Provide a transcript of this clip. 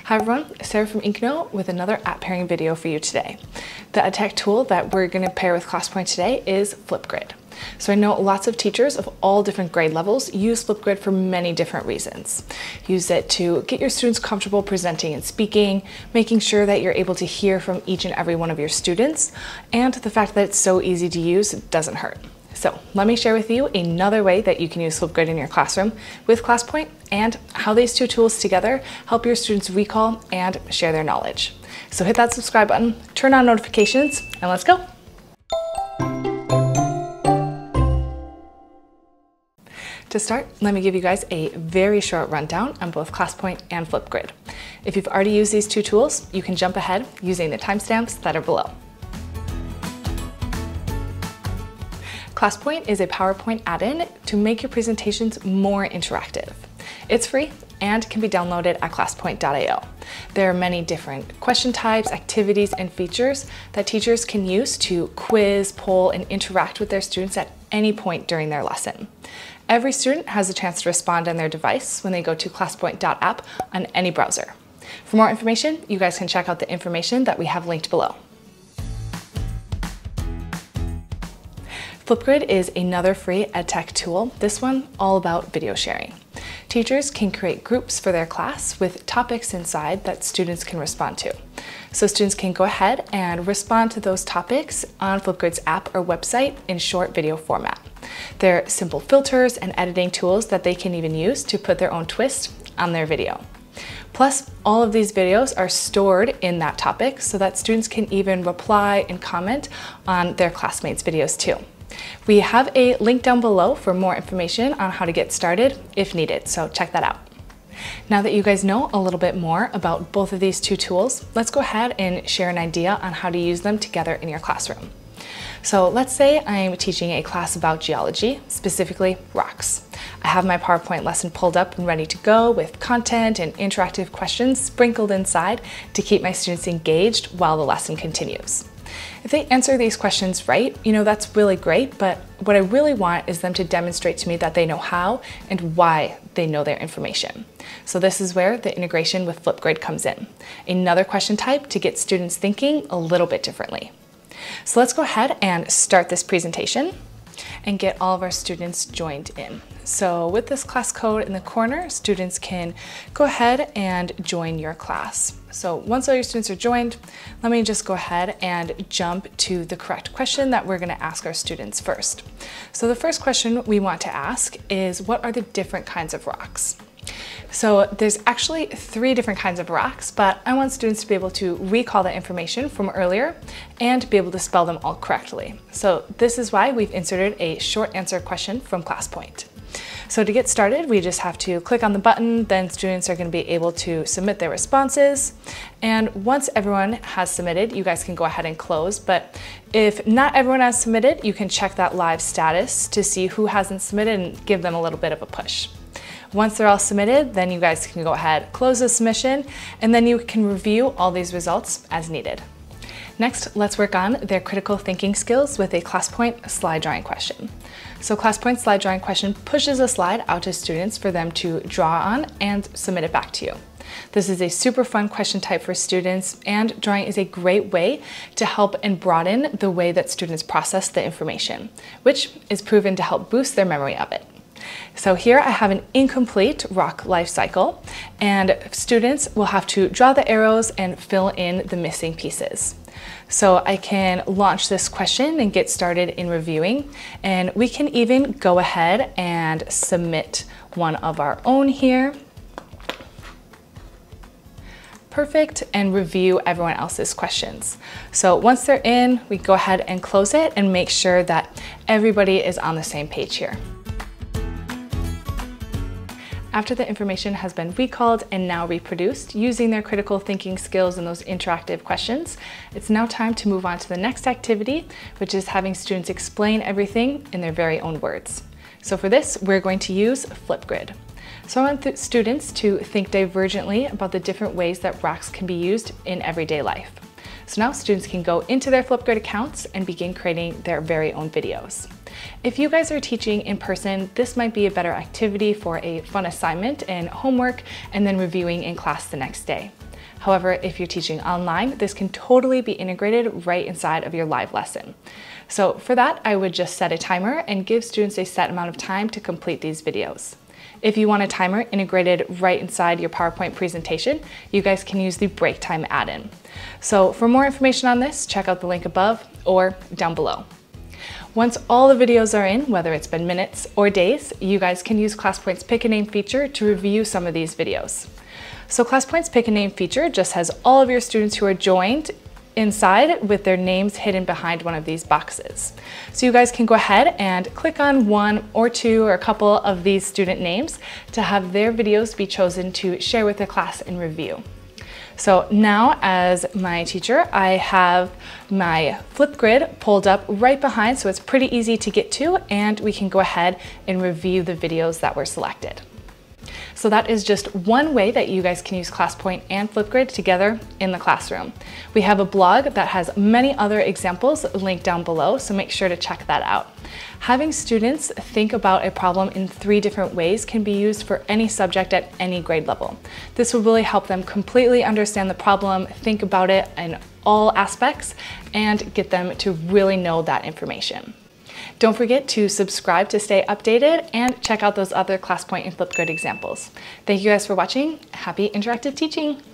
Hi everyone, Sarah from Inknote with another app pairing video for you today. The EdTech tool that we're going to pair with ClassPoint today is Flipgrid. So I know lots of teachers of all different grade levels use Flipgrid for many different reasons. Use it to get your students comfortable presenting and speaking, making sure that you're able to hear from each and every one of your students, and the fact that it's so easy to use doesn't hurt. So let me share with you another way that you can use Flipgrid in your classroom with ClassPoint and how these two tools together help your students recall and share their knowledge. So hit that subscribe button, turn on notifications, and let's go. To start, let me give you guys a very short rundown on both ClassPoint and Flipgrid. If you've already used these two tools, you can jump ahead using the timestamps that are below. ClassPoint is a PowerPoint add-in to make your presentations more interactive. It's free and can be downloaded at classpoint.io. There are many different question types, activities, and features that teachers can use to quiz, poll, and interact with their students at any point during their lesson. Every student has a chance to respond on their device when they go to classpoint.app on any browser. For more information, you guys can check out the information that we have linked below. Flipgrid is another free EdTech tool, this one all about video sharing. Teachers can create groups for their class with topics inside that students can respond to. So students can go ahead and respond to those topics on Flipgrid's app or website in short video format. There are simple filters and editing tools that they can even use to put their own twist on their video. Plus, all of these videos are stored in that topic so that students can even reply and comment on their classmates' videos too. We have a link down below for more information on how to get started if needed, so check that out. Now that you guys know a little bit more about both of these two tools, let's go ahead and share an idea on how to use them together in your classroom. So let's say I'm teaching a class about geology, specifically rocks. I have my PowerPoint lesson pulled up and ready to go with content and interactive questions sprinkled inside to keep my students engaged while the lesson continues. If they answer these questions right, that's really great, but what I really want is them to demonstrate to me that they know how and why they know their information. So this is where the integration with Flipgrid comes in. Another question type to get students thinking a little bit differently. So let's go ahead and start this presentation and get all of our students joined in. So with this class code in the corner, students can go ahead and join your class. So once all your students are joined, let me just go ahead and jump to the correct question that we're going to ask our students first. So the first question we want to ask is, what are the different kinds of rocks? So there's actually 3 different kinds of rocks, but I want students to be able to recall the information from earlier and be able to spell them all correctly. So this is why we've inserted a short answer question from ClassPoint. So to get started, we just have to click on the button, then students are going to be able to submit their responses. And once everyone has submitted, you guys can go ahead and close. But if not everyone has submitted, you can check that live status to see who hasn't submitted and give them a little bit of a push. Once they're all submitted, then you guys can go ahead, close the submission, and then you can review all these results as needed. Next, let's work on their critical thinking skills with a ClassPoint slide drawing question. So ClassPoint slide drawing question pushes a slide out to students for them to draw on and submit it back to you. This is a super fun question type for students, and drawing is a great way to help and broaden the way that students process the information, which is proven to help boost their memory of it. So here I have an incomplete rock life cycle, and students will have to draw the arrows and fill in the missing pieces. So I can launch this question and get started in reviewing, and we can even go ahead and submit one of our own here. Perfect, and review everyone else's questions. So once they're in, we go ahead and close it and make sure that everybody is on the same page here. After the information has been recalled and now reproduced using their critical thinking skills and those interactive questions, it's now time to move on to the next activity, which is having students explain everything in their very own words. So for this, we're going to use Flipgrid. So I want students to think divergently about the different ways that rocks can be used in everyday life. So now students can go into their Flipgrid accounts and begin creating their very own videos. If you guys are teaching in person, this might be a better activity for a fun assignment and homework, and then reviewing in class the next day. However, if you're teaching online, this can totally be integrated right inside of your live lesson. So for that, I would just set a timer and give students a set amount of time to complete these videos. If you want a timer integrated right inside your PowerPoint presentation, you guys can use the break time add-in. So for more information on this, check out the link above or down below. Once all the videos are in, whether it's been minutes or days, you guys can use ClassPoint's Pick a Name feature to review some of these videos. So ClassPoint's Pick a Name feature just has all of your students who are joined inside with their names hidden behind one of these boxes. So you guys can go ahead and click on one or two or a couple of these student names to have their videos be chosen to share with the class and review. So now as my teacher, I have my Flipgrid pulled up right behind, so it's pretty easy to get to, and we can go ahead and review the videos that were selected. So that is just one way that you guys can use ClassPoint and Flipgrid together in the classroom. We have a blog that has many other examples linked down below, so make sure to check that out. Having students think about a problem in 3 different ways can be used for any subject at any grade level. This will really help them completely understand the problem, think about it in all aspects, and get them to really know that information. Don't forget to subscribe to stay updated and check out those other ClassPoint and Flipgrid examples. Thank you guys for watching. Happy interactive teaching!